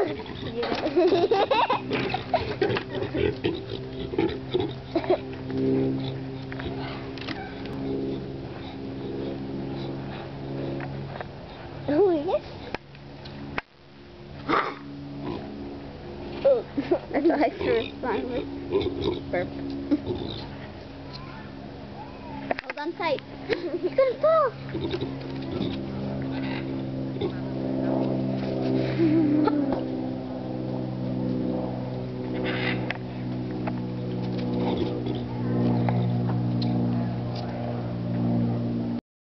That's what I have to respond with. Burp. Hold on tight. He's gonna fall.